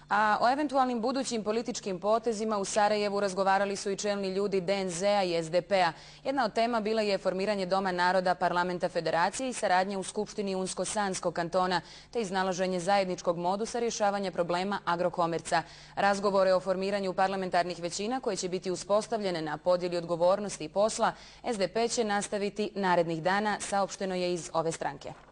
A o eventualnim budućim političkim potezima u Sarajevu razgovarali su i čelni ljudi DNZ-a i SDP-a. Jedna od tema bila je formiranje Doma naroda Parlamenta Federacije i saradnje u Skupštini Unsko-Sanskog kantona, te iznalaženje zajedničkog modusa rješavanja problema agrokomerca. Razgovore o formiranju parlamentarnih većina koje će biti uspostavljene na podjeli odgovornosti i posla SDP će nastaviti narednih dana, saopšteno je iz ove stranke.